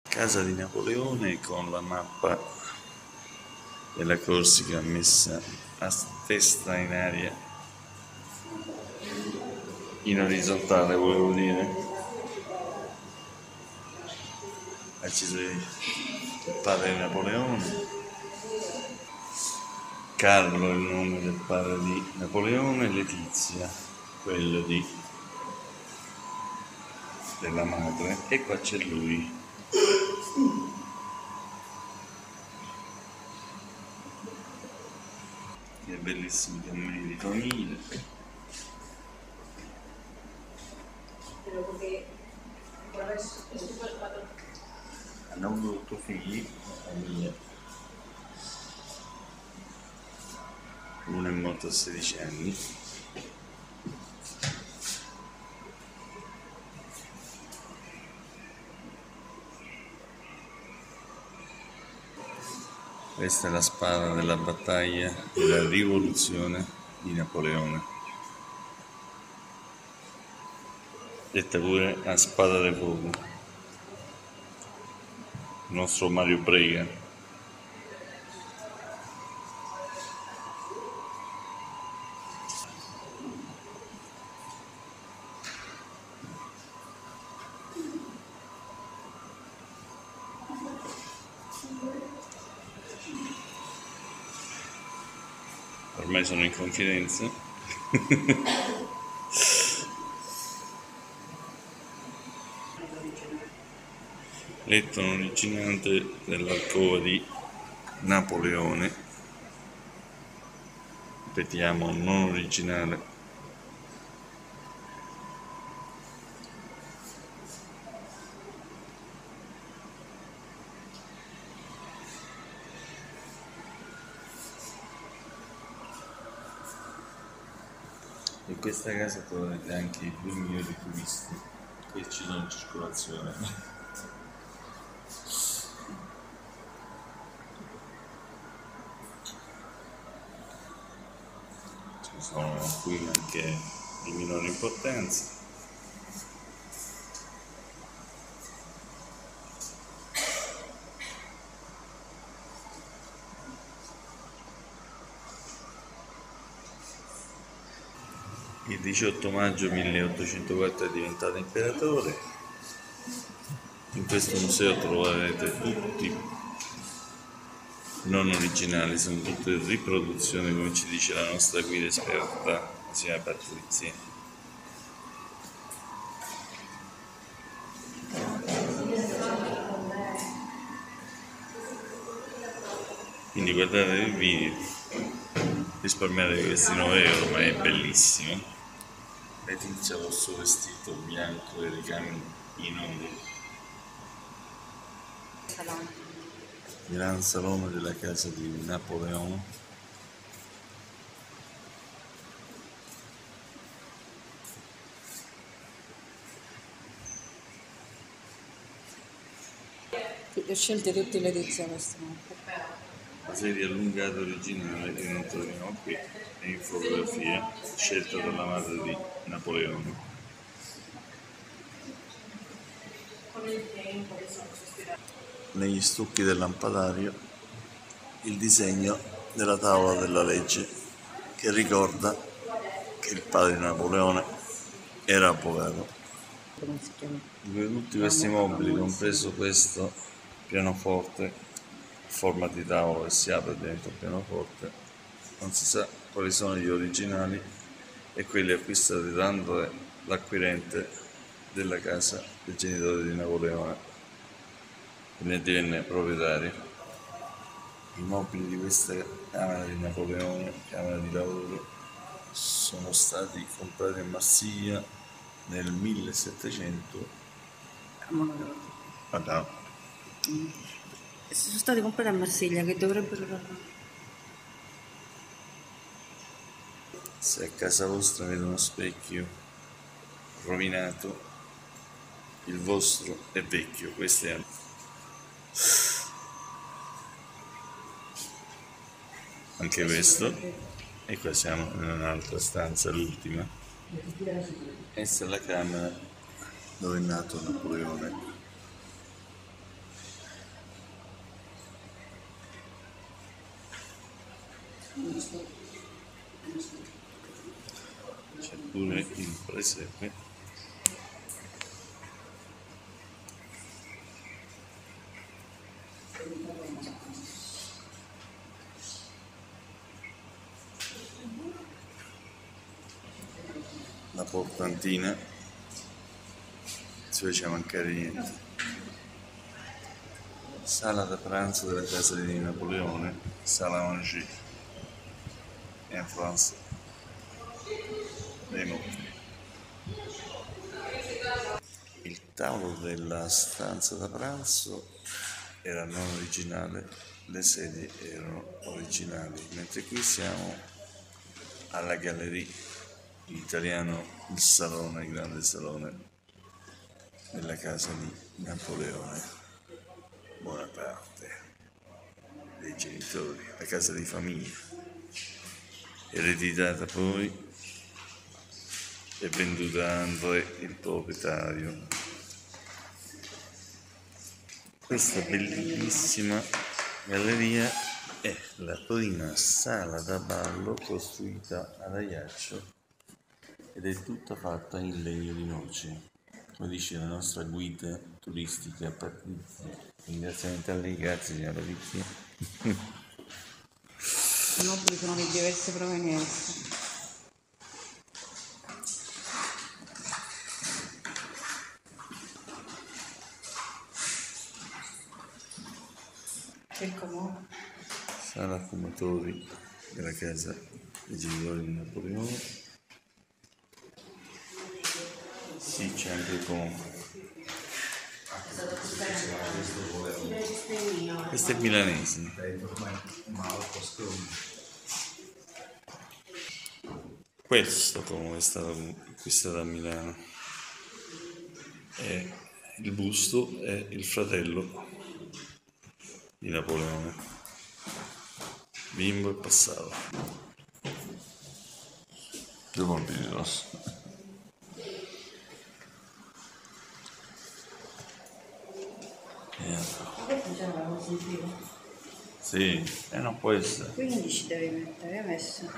Casa di Napoleone con la mappa della Corsica messa a testa in aria, in orizzontale volevo dire. Ci sono il padre di Napoleone, Carlo è il nome del padre di Napoleone, Letizia quello della madre, e qua c'è lui. Che bellissimi cammini di famiglia. Hanno avuto figli, famiglia. Uno è morto a 16 anni. Questa è la spada della battaglia della rivoluzione di Napoleone, detta pure la spada del fuoco. Il nostro Mario Brega. Ormai sono in confidenza. Letto non originante dell'alcova di Napoleone. Ripetiamo, non originale. In questa casa troverete anche i due migliori turisti che ci sono in circolazione. Ci sono qui anche di minore importanza. Il 18 maggio 1804 è diventato imperatore. In questo museo troverete tutti non originali, sono tutte riproduzioni, come ci dice la nostra guida esperta, la signora Patrizia. Quindi guardate il video, risparmiate questi 9 euro, ma è bellissimo. Letizia con il suo vestito bianco e ricami in oro. Gran salone della casa di Napoleone. Le ho scelte tutte le edizioni queste. La serie allungata originale che non troviamo qui è in fotografia, scelta dalla madre di Napoleone. Negli stucchi del lampadario il disegno della tavola della legge, che ricorda che il padre di Napoleone era avvocato. Tutti questi mobili, compreso questo pianoforte a forma di tavola che si apre dentro il pianoforte, non si sa quali sono gli originali e quelli acquistati dando l'acquirente della casa del genitore di Napoleone, che ne divenne proprietario. I mobili di questa camera di Napoleone, camera di lavoro, sono stati comprati a Marsiglia nel 1700. Sono stati comprati a Marsiglia, che dovrebbero... Se a casa vostra avete uno specchio rovinato, il vostro è vecchio, questo è... Anche questo. E qua siamo in un'altra stanza, l'ultima. Questa è la camera dove è nato Napoleone. C'è pure il presepe. La portantina, si faceva mancare niente. Sala da pranzo della casa di Napoleone, Sala Manger, in Francia, dei notti. Il tavolo della stanza da pranzo era non originale, le sedie erano originali, mentre qui siamo alla Galleria, in italiano il salone, il grande salone della casa di Napoleone Bonaparte, dei genitori, la casa di famiglia, ereditata poi e venduta a André, il proprietario. Questa bellissima galleria è la prima sala da ballo costruita ad Ajaccio ed è tutta fatta in legno di noce, come dice la nostra guida turistica Patrizia. Ringraziamento a lei, grazie signora Patrizia. I mobili sono di diverse provenienze. C'è come? Sala fumatori della casa dei genitori di Napoleone. Sì, c'è anche il come. Questo è milanese. Questo come è stato acquistato a Milano. E il busto è il fratello di Napoleone. Bimbo è passato. Due bambini rossi. Sì, non può essere. 15 devi mettere, hai messo.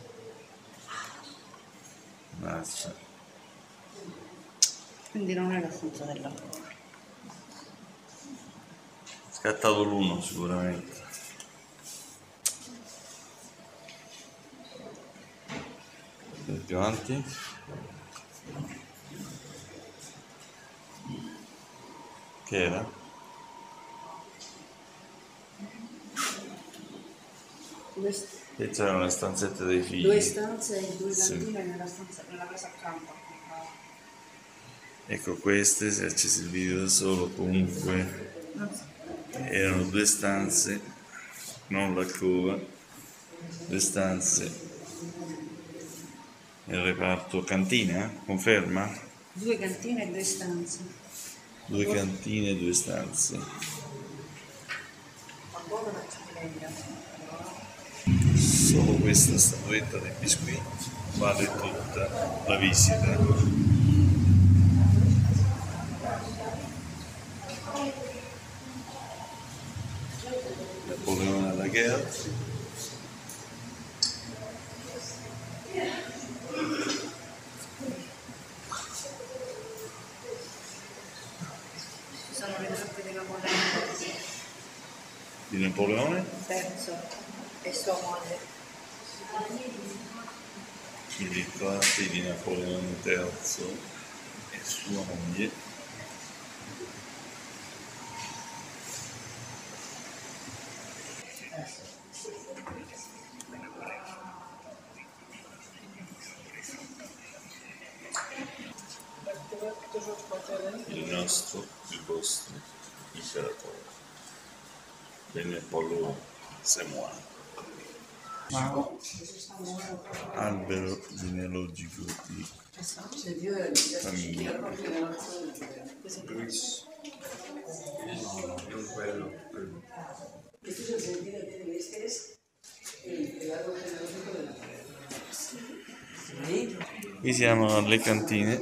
Grazie. Quindi non è la stanza del lavoro. Scattato l'uno sicuramente. Più avanti. Che era? E c'erano le stanzette dei figli. 2 stanze e 2 Sì. cantine nella casa accanto. Ecco, queste, se accesi il video da solo, comunque erano 2 stanze, non l'alcova, 2 stanze. Il reparto cantina, conferma? 2 cantine e 2 stanze. 2 cantine e 2 stanze. Solo questa statuetta dei biscuiti vale tutta la visita. Napoleone alla guerra. Ci sono le truppe di Napoleone Di Napoleone, III e sua moglie. i ritratti di Napoleone III e sua moglie. Il nostro, il vostro imperatore. Bene Paolo Semois. Albero genealogico di famiglia. Qui siamo alle cantine.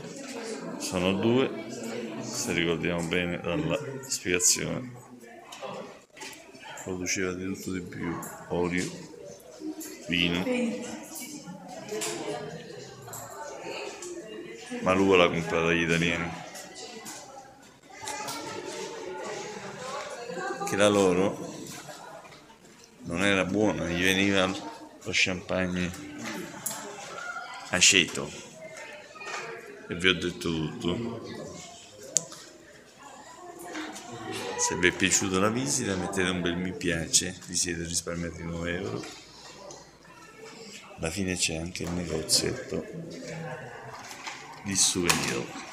Sono 2, se ricordiamo bene dalla spiegazione. produceva di tutto di più, olio, vino, ma l'uva l'ha comprata agli italiani, che la loro non era buona, gli veniva lo champagne aceto. E vi ho detto tutto. Se vi è piaciuta la visita mettete un bel mi piace, vi siete risparmiati 9 euro. Alla fine c'è anche il negozietto di souvenir.